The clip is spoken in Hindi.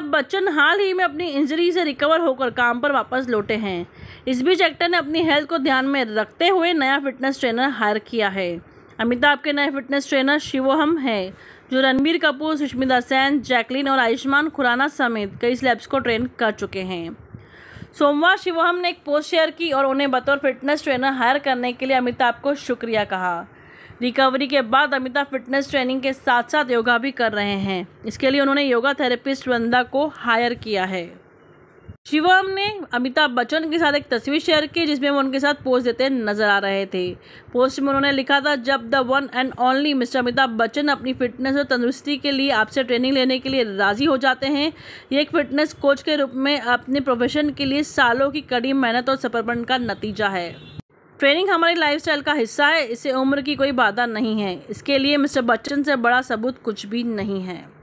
अमिताभ बच्चन हाल ही में अपनी इंजरी से रिकवर होकर काम पर वापस लौटे हैं। इस बीच एक्टर ने अपनी हेल्थ को ध्यान में रखते हुए नया फिटनेस ट्रेनर हायर किया है। अमिताभ के नए फिटनेस ट्रेनर शिवोहम है, जो रणबीर कपूर, सुष्मिता सेन, जैकलीन और आयुष्मान खुराना समेत कई सेलेब्स को ट्रेन कर चुके हैं। सोमवार शिवोहम ने एक पोस्ट शेयर की और उन्हें बतौर फिटनेस ट्रेनर हायर करने के लिए अमिताभ को शुक्रिया कहा। रिकवरी के बाद अमिताभ फिटनेस ट्रेनिंग के साथ साथ योगा भी कर रहे हैं। इसके लिए उन्होंने योगा थेरेपिस्ट वृंदा को हायर किया है। शिवोहम ने अमिताभ बच्चन के साथ एक तस्वीर शेयर की जिसमें वो उनके साथ पोज देते नजर आ रहे थे। पोस्ट में उन्होंने लिखा था, जब the one and only mister Amitabh Bachchan अपनी फिटनेस और तंदुरुस्ती के लिए आपसे ट्रेनिंग लेने के लिए राजी हो जाते हैं। ये एक फिटनेस कोच के रूप में अपने प्रोफेशन के लिए सालों की कड़ी मेहनत और समर्पण का नतीजा है। ट्रेनिंग हमारी लाइफस्टाइल का हिस्सा है, इसे उम्र की कोई बाधा नहीं है। इसके लिए मिस्टर बच्चन से बड़ा सबूत कुछ भी नहीं है।